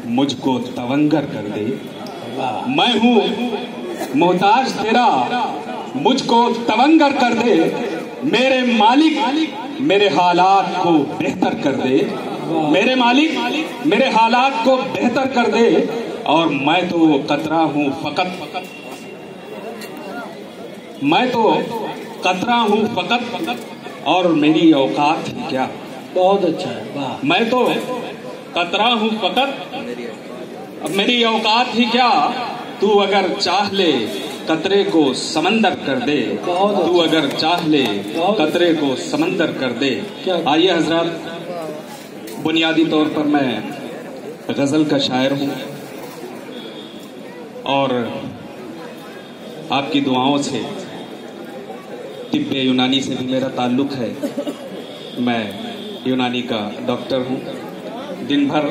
मुझको तवंगर कर दे। मैं हूँ मोहताज तेरा, मुझको तवंगर कर दे। मेरे मालिक मेरे हालात को बेहतर कर दे। मेरे मालिक मेरे हालात को बेहतर कर दे। और मैं तो कतरा हूँ फकत, मैं तो कतरा हूँ फकत, और मेरी औकात ही क्या। बहुत अच्छा है, वाह। मैं तो कतरा हूँ फकत, अब मेरी औकात ही क्या। तू अगर चाह ले कतरे को समंदर कर दे। तू अगर चाह ले कतरे को समंदर कर दे। आइए हजरत, बुनियादी तौर पर मैं गजल का शायर हूँ और आपकी दुआओं से तिब्बे यूनानी से भी मेरा ताल्लुक है। मैं यूनानी का डॉक्टर हूँ। दिन भर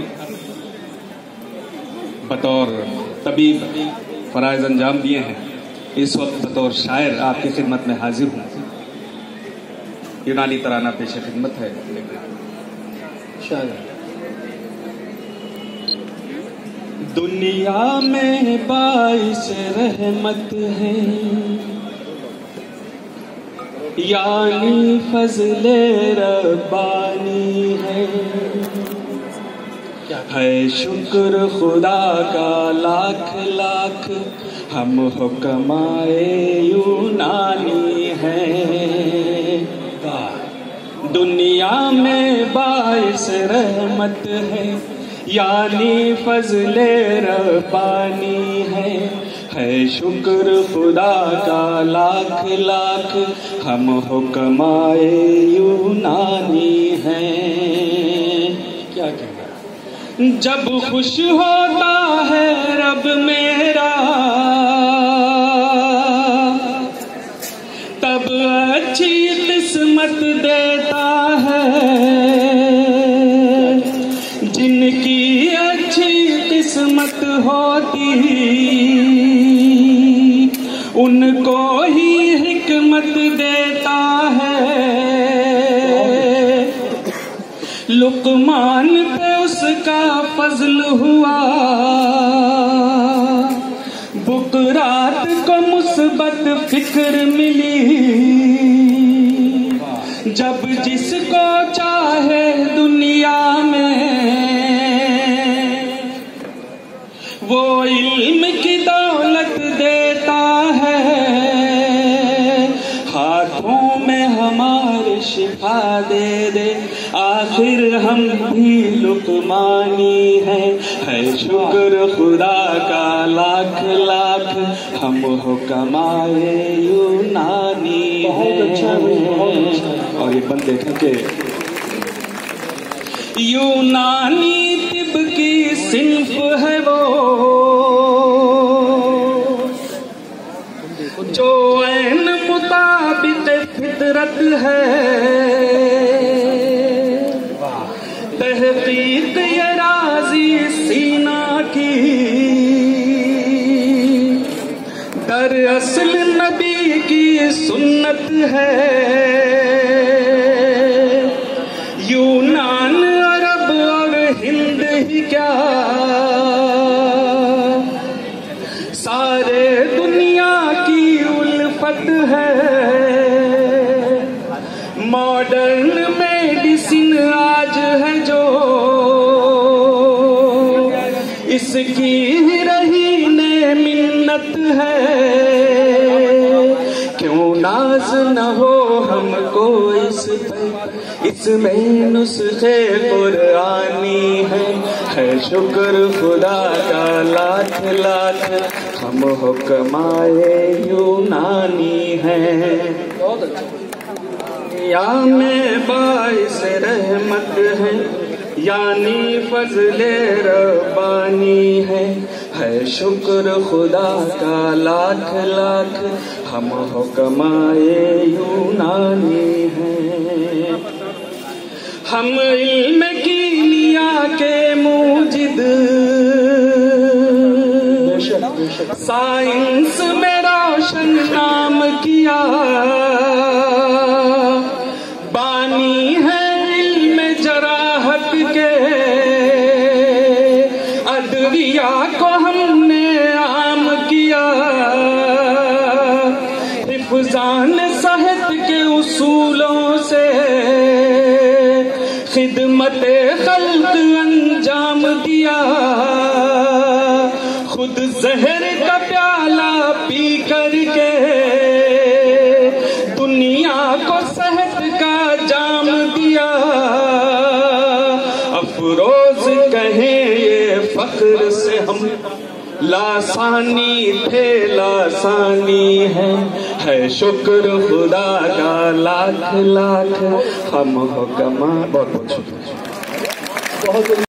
बतौर तबीब फराइज अंजाम दिए हैं। इस वक्त बतौर शायर आपकी खिदमत में हाजिर हूँ। यूनानी तराना पेश खिदमत है। दुनिया में बाइस रहमत है, यानी फजले रब्बानी है शुक्र खुदा का लाख लाख, हम हुक्माए यूनानी हैं। दुनिया में बाइस रहमत है, यानी फजले रब्बानी है शुक्र खुदा का लाख लाख, हम हुक्माए यूनानी हैं। क्या कहना, जब खुश होता है रब मेरा, तब अच्छी किस्मत देता है। जिनकी अच्छी किस्मत होती, उनको ही हिकमत देता है। लुकमान पे उसका फजल हुआ, बुकरात को मुस्बत फिक्र मिली। जब जिसको चाहे दुनिया में, वो इल्म की दौलत देता है। हाथों में हमारे शिफा दे दे, आखिर हम भी लुकमानी है शुक्र खुदा का लाख लाख, हम हुक्माए यूनानी हैं। और ये बंद देखें कि यूनानी तिब की सिंफ है वो, जो ऐन मुताबिक फितरत है। तहकीक ये राजी सीना की, दरअसल नबी की सुन्नत है। यूनान अरब और हिंद ही क्या, सारे दुनिया की उल्फत है। मॉडर्न मेडिसिन आज है जो, इसकी रही ने मिन्नत है। क्यों नाज न हो हमको इस पे, इसमें नुस्खे कुरानी है शुक्र खुदा का लाख लाख, हम हुक्माए यूनानी हैं। या में बाइस रहमत है, यानी फजले रब्बानी है शुक्र खुदा का लाख लाख, हम हुक्माए यूनानी हैं। हम इल्म कीमिया के मूजिद, साइंस में रोशन नाम किया। बानी है इल्म जराहत के, खिदमते खल्क अंजाम दिया, खुद जहर का प्याला पी करके दुनिया को सेहत का जाम दिया। अफरोज कहें ये फख्र से हम, लासानी थे लासानी है शुक्र खुदा का लाख लाख। हम हो कमा। बहुत बहुत शुक्रिया।